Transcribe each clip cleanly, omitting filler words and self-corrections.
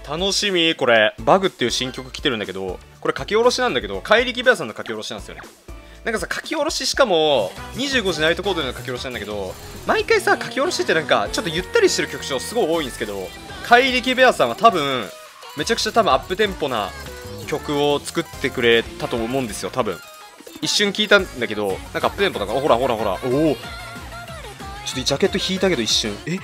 楽しみ。これバグっていう新曲来てるんだけど、これ書き下ろしなんだけど、怪力ベアさんの書き下ろしなんですよね。なんかさ、書き下ろししかも25時ナイトコードでの書き下ろしなんだけど、毎回さ書き下ろしってなんかちょっとゆったりしてる曲調すごい多いんですけど、怪力ベアさんは多分めちゃくちゃアップテンポな曲を作ってくれたと思うんですよ。多分一瞬聞いたんだけど、なんかアップテンポだから、ほらほらほら、おお、ちょっとジャケット引いたけど一瞬、ジ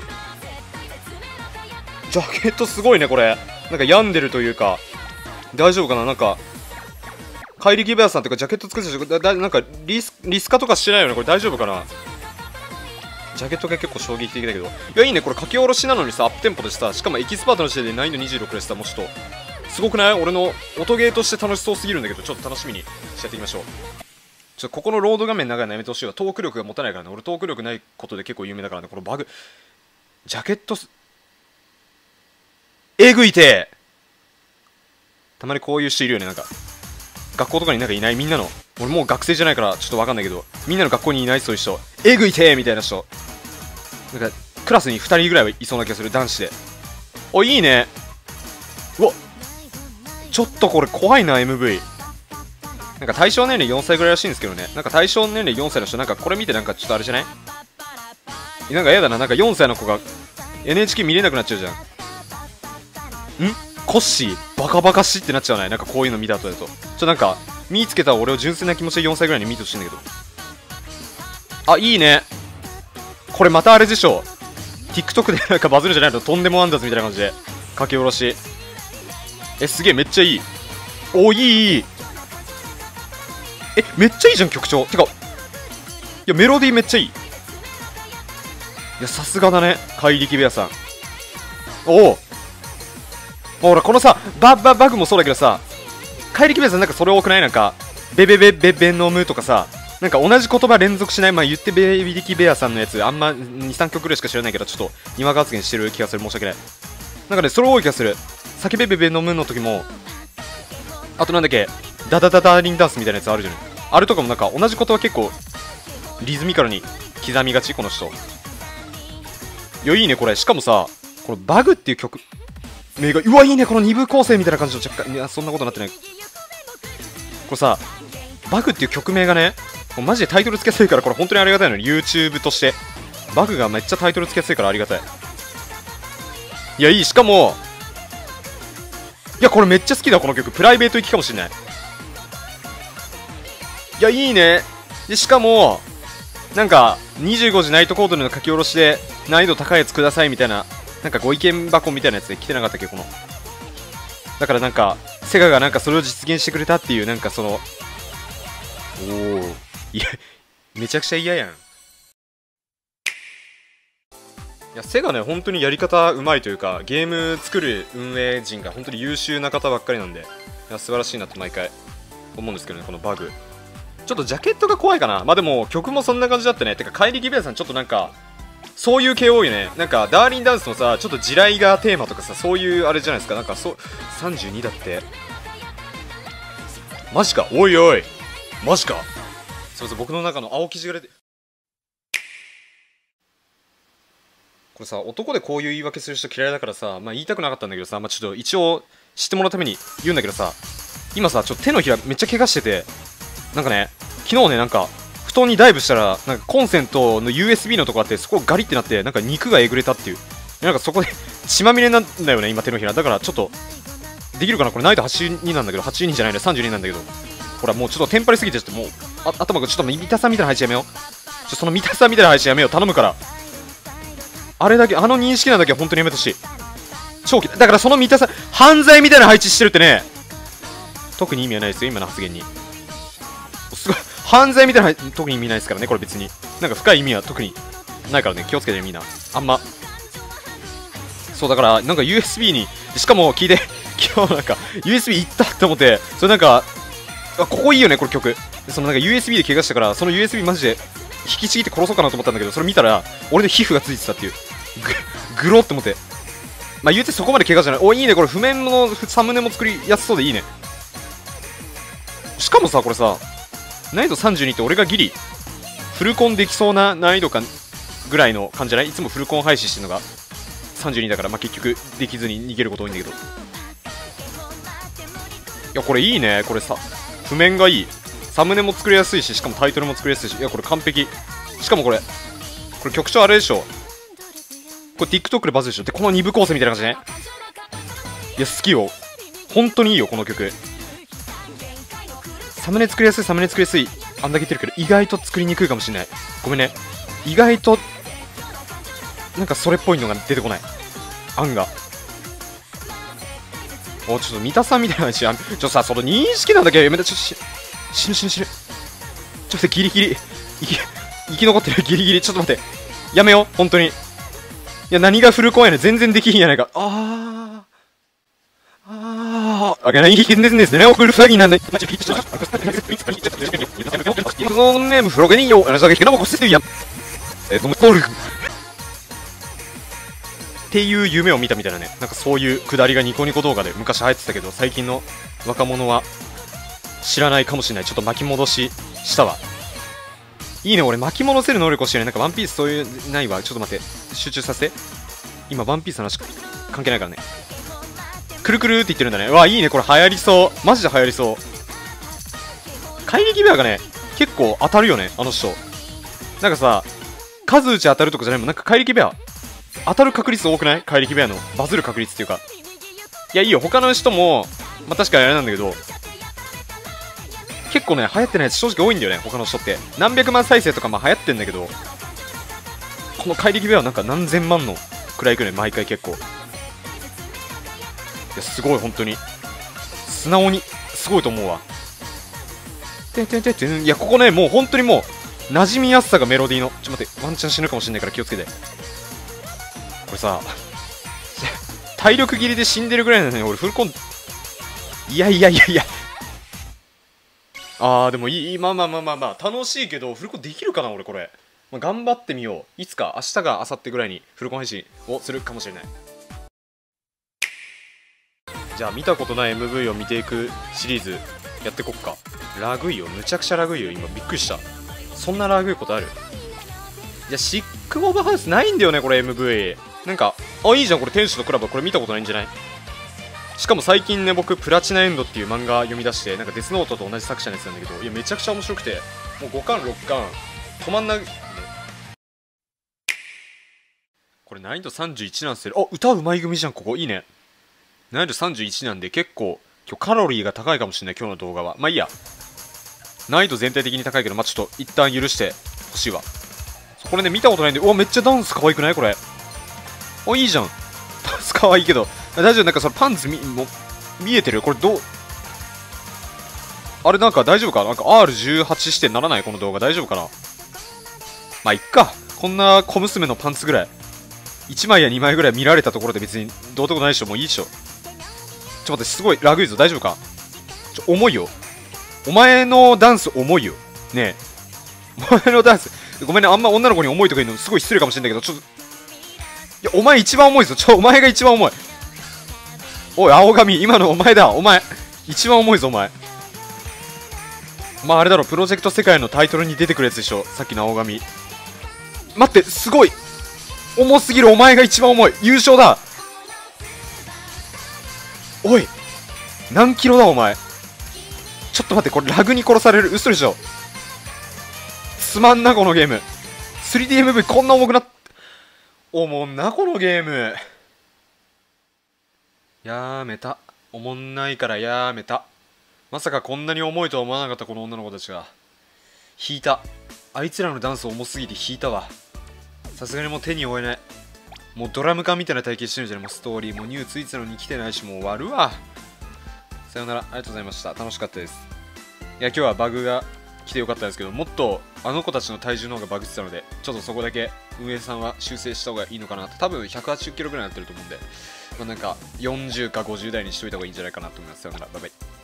ャケットすごいねこれ。なんか病んでるというか、大丈夫かな。なんか怪力ベアさんとかジャケット作ってた人、なんかリスカとかしてないよねこれ。大丈夫かな。ジャケットが結構衝撃的だけど、いやいいねこれ。書き下ろしなのにさ、アップテンポでさ、しかもエキスパートの時点で難易度26でさ、もうちょっとすごくない？俺の音ゲーとして楽しそうすぎるんだけど、ちょっと楽しみにしてやっていきましょう。ここのロード画面長いのやめてほしいわ。トーク力が持たないからね。俺トーク力ないことで結構有名だからね。このバグジャケットえぐいて。たまにこういう人いるよね。なんか学校とかになんかいない？みんなの、俺もう学生じゃないからちょっと分かんないけど、みんなの学校にいない？そういう人えぐいてみたいな人、なんかクラスに2人ぐらいはいそうな気がする。男子で。お、いいね。うわ、ちょっとこれ怖いな。 MV なんか対象年齢4歳ぐらいらしいんですけどね。なんか対象年齢4歳の人、なんかこれ見てなんかちょっとあれじゃない？なんか嫌だな。なんか4歳の子が NHK 見れなくなっちゃうじゃん。コッシーバカバカしってなっちゃわない？なんかこういうの見た後だとなんか見つけた俺を純粋な気持ちで4歳ぐらいに見てほしいんだけど。あ、いいね。これまたあれでしょ、 TikTok でなんかバズるんじゃないの？とんでもアンダーズみたいな感じで書き下ろし。すげえ、めっちゃいい。お、いい。めっちゃいいじゃん曲調。てか、いやメロディーめっちゃいい。いやさすがだね怪力ベアさん。おお、ほらこのさバグもそうだけどさ、怪力ベアさんなんかそれ多くない？なんかベベベベベノムとかさ、なんか同じ言葉連続しない。まあ言ってベリキベアさんのやつあんま 2,3 曲ぐらいしか知らないけど、ちょっとにわか発言してる気がする。申し訳ない。なんかねそれ多い気がする。叫べベベノムの時も、あとなんだっけ、ダダダダーリンダンスみたいなやつあるじゃない。あれとかもなんか同じ言葉結構リズミカルに刻みがちこの人。いやいいねこれ。しかもさ、このバグっていう曲名が、うわいいね。この2部構成みたいな感じの若干、いやそんなことなってない。これさバグっていう曲名がね、もうマジでタイトルつけやすいから、これ本当にありがたいのに YouTube としてバグがめっちゃタイトルつけやすいからありがたい。いやいい。しかもいやこれめっちゃ好きだこの曲。プライベート行きかもしんない。いやいいね。でしかもなんか25時ナイトコードでの書き下ろしで難易度高いやつくださいみたいな、なんかご意見箱みたいなやつで来てなかったっけこの。だからなんかセガがなんかそれを実現してくれたっていう、なんかその、おお、いやめちゃくちゃ嫌やん。いやセガね本当にやり方うまいというか、ゲーム作る運営陣が本当に優秀な方ばっかりなんで、いや素晴らしいなと毎回思うんですけどね。このバグちょっとジャケットが怖いかな。まあでも曲もそんな感じだったね。てか怪力ベアさんちょっとなんかそういう系多いよね。なんかダーリンダンスのさ、ちょっと地雷がテーマとかさ、そういうあれじゃないですか。なんかそう32だって。マジか。おいおいマジか。すいません、僕の中の青生地が出て、これさ男でこういう言い訳する人嫌いだからさ、まあ言いたくなかったんだけどさ、まあちょっと一応知ってもらうために言うんだけどさ、今さちょっと手のひらめっちゃ怪我してて、なんかね昨日ね、なんか布団にダイブしたらなんかコンセントの USB のとこあって、そこガリってなってなんか肉がえぐれたっていう。なんかそこで血まみれなんだよね今手のひら。だからちょっとできるかなこれ。難易度82なんだけど、82じゃないね32なんだけど、ほらもうちょっとテンパりすぎて、ちょっともう頭がちょっと見たさみたいな配置やめよう。その見たさみたいな配置やめよう頼むから。あれだけ、あの認識なんだけは本当にやめてほしい。長期だからその見たさ、犯罪みたいな配置してるってね、特に意味はないですよ今の発言に。すごい犯罪みたいな、特に意味ないですからねこれ。別になんか深い意味は特にないからね、気をつけてみんな。あんまそうだからなんか USB に、しかも聞いて今日なんか USB いったって思って、それなんかここいいよねこれ曲。そのなんか USB で怪我したから、その USB マジで引きちぎって殺そうかなと思ったんだけど、それ見たら俺の皮膚がついてたっていう、グロって思って。まあ言うてそこまで怪我じゃない。お、いいねこれ。譜面のサムネも作りやすそうでいいね。しかもさこれさ難易度32って俺がギリフルコンできそうな難易度かぐらいの感じじゃない？いつもフルコン配信してるのが 32だから、まあ、結局できずに逃げること多いんだけど、いやこれいいね。これさ譜面がいい、サムネも作りやすいし、しかもタイトルも作りやすいし、いやこれ完璧。しかもこれ曲調あれでしょ、これ TikTok でバズるでしょ。でこの2部構成みたいな感じね。いや好きよ、本当にいいよこの曲。サムネ作りやすい、サムネ作りやすい、あんだけ言ってるけど意外と作りにくいかもしれない。ごめんね、意外となんかそれっぽいのが出てこない、案が。お、ちょっと三田さんみたいな話や、さ、その認識なんだけどやめて、死ぬ。ちょっと待って、ギリギリ生き残ってる、ギリギリ。ちょっと待って、やめよう本当に。いや何がフルコンやねん、全然できひんやないか。あげない危険ですね。送る詐欺なんで。そのネームフロゲニーよ。あなたが引きのもこしてるやん。っていう夢を見たみたいなね。なんかそういうくだりがニコニコ動画で昔流行ってたけど、最近の若者は知らないかもしれない。ちょっと巻き戻ししたわ。いいね、俺巻き戻せる能力を知らない。なんかワンピースそういうないわ。ちょっと待って、集中させて。今ワンピースの話関係ないからね。くるくるって言ってるんだね。うわ、いいね、これ流行りそう。マジで流行りそう。怪力ベアがね、結構当たるよね、あの人。なんかさ、数打ち当たるとかじゃないもん。なんか怪力ベア、当たる確率多くない？怪力ベアのバズる確率っていうか。いや、いいよ、他の人も、まあ確かにあれなんだけど、結構ね、流行ってないやつ正直多いんだよね、他の人って。何百万再生とかまあ流行ってんだけど、この怪力ベアはなんか何千万のくらいいくね、毎回結構。いや、すごい、本当に。素直に、すごいと思うわ。いや、ここね、もう本当にもう、馴染みやすさがメロディーの。ちょっと待って、ワンチャン死ぬかもしんないから気をつけて。これさ、体力切りで死んでるぐらいなのに、俺フルコン、いや。でもいい、まあ、楽しいけど、フルコンできるかな、俺これ。まあ、頑張ってみよう。いつか、明日か明後日ぐらいにフルコン配信をするかもしれない。じゃあ見たことない MV を見ていくシリーズやってこっか。ラグいよ、むちゃくちゃラグいよ。今びっくりした。そんなラグいことある？いや、シックオブハウスないんだよね、これ MV。なんか、いいじゃん、これ天使のクラブ。これ見たことないんじゃない？しかも最近ね、僕プラチナエンドっていう漫画読み出して、なんかデスノートと同じ作者のやつなんだけど、いやめちゃくちゃ面白くて、もう5巻6巻止まんない。これ難易度31なんすよ。歌うまい組じゃん、ここいいね。難易度31なんで結構今日カロリーが高いかもしれない、今日の動画は。まあいいや、難易度全体的に高いけど、まあちょっと一旦許してほしいわ。これね、見たことないんで、めっちゃダンス可愛くないこれ。いいじゃん、ダンス可愛いけど大丈夫？なんかそのパンツも見えてる？これどう、あれなんか大丈夫か？なんか R18 指定ならない？この動画大丈夫かな？まあいっか、こんな小娘のパンツぐらい1枚や2枚ぐらい見られたところで別にどうでもないでしょ。もういいでしょ。ちょっと待って、すごいラグいぞ。大丈夫か？重いよ、お前のダンス重いよねえ。お前のダンス、ごめんね、あんま女の子に重いとか言うのすごい失礼かもしれないけど、ちょっと、いやお前一番重いぞ。お前が一番重い。おい青髪、今のお前だ。お前一番重いぞ。お前あれだろ、プロジェクト世界のタイトルに出てくるやつでしょ、さっきの青髪。待って、すごい重すぎる。お前が一番重い。優勝だ。おい何キロだお前。ちょっと待って、これラグに殺される。嘘でしょ。つまんなこのゲーム。 3DMV こんな重くなっ、おもんなこのゲーム。やめた、おもんないからやめた。まさかこんなに重いとは思わなかった、この女の子たちが。引いた。あいつらのダンス重すぎて引いたわ。さすがにもう手に負えない。もうドラム缶みたいな体型してるじゃん。もうストーリーもニューついてたのに来てないし、もう終わるわ。さよなら、ありがとうございました。楽しかったです。いや、今日はバグが来てよかったですけど、もっとあの子たちの体重の方がバグってたので、ちょっとそこだけ運営さんは修正した方がいいのかなと。多分180キロぐらいになってると思うんで、なんか40か50台にしといた方がいいんじゃないかなと思います。さよなら、バイバイ。